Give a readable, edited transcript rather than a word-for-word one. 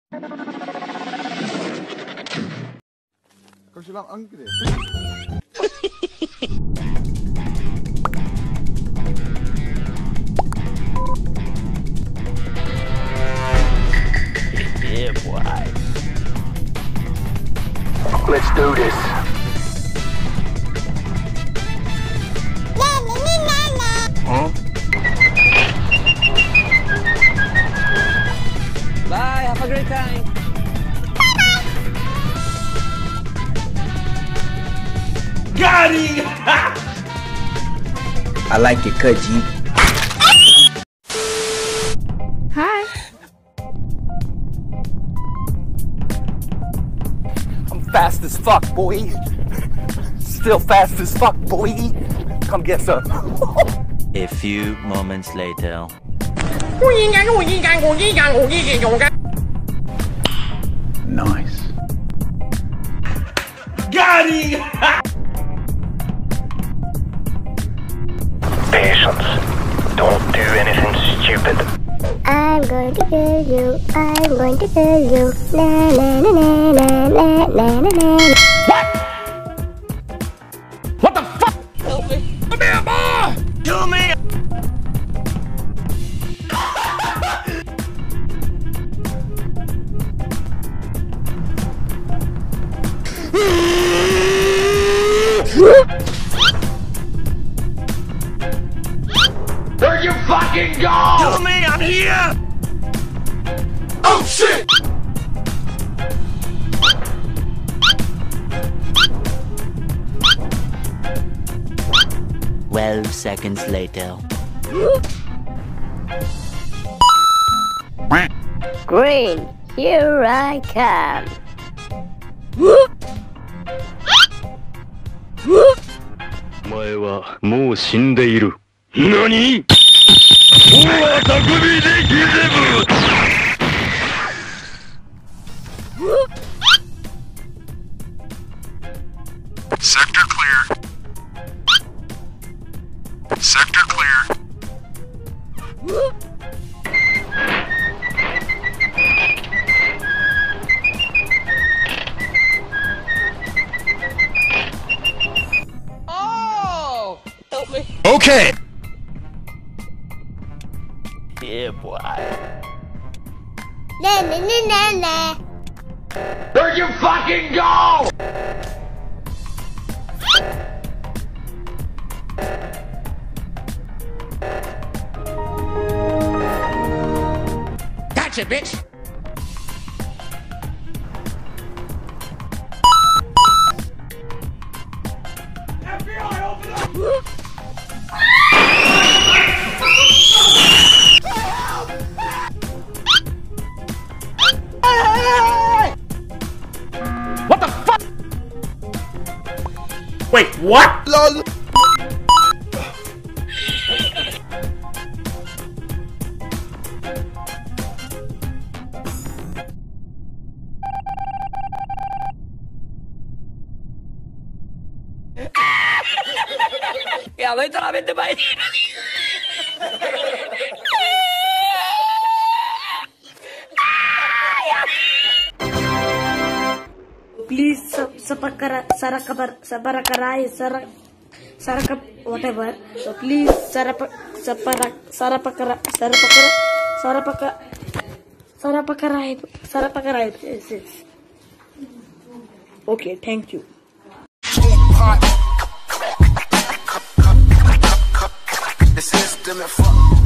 Kau silang angkat deh. Yeah, boy. Let's do this. Huh? Bye, have a great time. Got it! I like your cut, G. Hi. I'm fast as fuck, boy. Still fast as fuck, boy. Come get some. A few moments later. Nice. Got it! Patience. Don't do anything stupid. I'm going to kill you. I'm going to kill you. Na na na na na na na na. What? What the fuck? Help me. Come here, boy! Kill me! Where'd you fucking go? Kill me! I'm here! Oh shit! 12 seconds later. Green, here I come. お前はもう死んでいる。何？大あたくびでギゼブ。Sector clear. Sector clear. Oh! Help me. Okay. Yeah, boy. Na na na na na. Where'd you fucking go? Gotcha, bitch! FBI, open up! What the fuck? Wait, what? LOL. Ya, literalmente va a ir. Please whatever. So please Yes. Okay, thank you. The system and fuck.